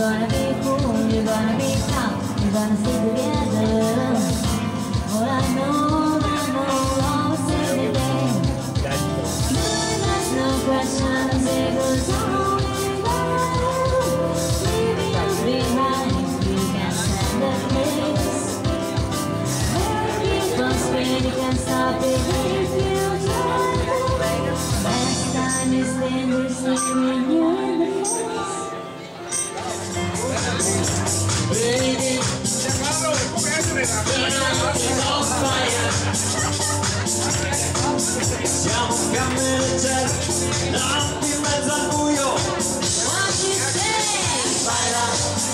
gonna be cool, you're gonna be tough, you're gonna stay together. All I know, always say the day. There's no questions, it goes on and on. Leaving us behind, you can stand the pace. Keep on speed, you can stop it if you try. Next time you stand there, staring you in the face. Baby, siamo un cammineggiare davanti in mezzo al buio. what you say? Baila,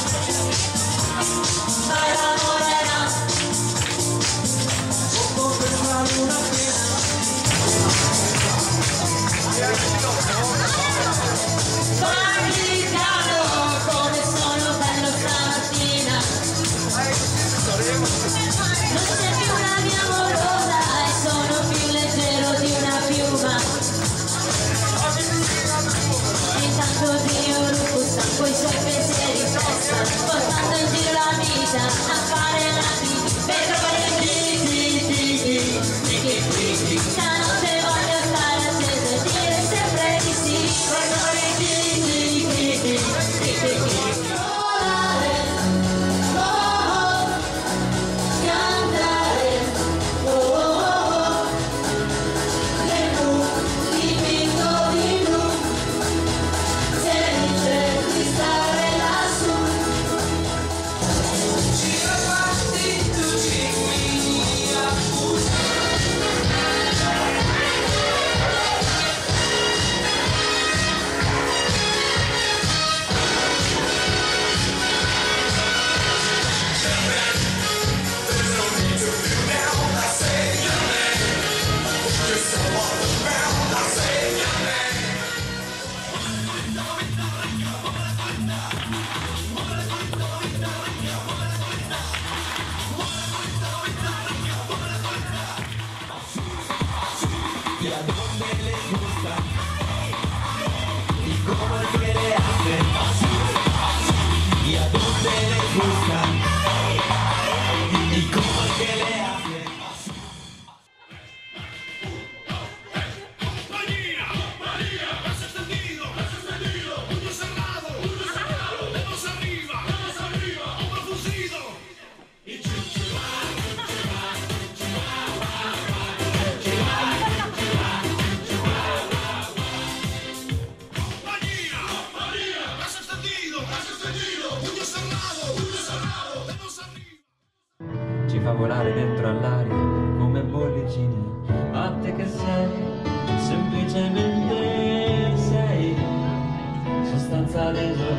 baila morena, con questa luna piena. Parli piano, come sono bello stamattina. Non c'è più una mia amorosa e sono più leggero di una piuma. Intanto Dio Lupo sta coi suoi pensieri in testa, portando in giro la vita a fare la vita per trovare stanotte voglio stare accesa e dire sempre di sì. Y a dónde les gusta y cómo es que le hacen, y a dónde les gusta y cómo es que le hacen. María, brazo extendido, puño cerrado, dedos arriba, hombro fruncido. Ci fa volare dentro all'aria come bollicine, a te che sei, semplicemente sei sostanza del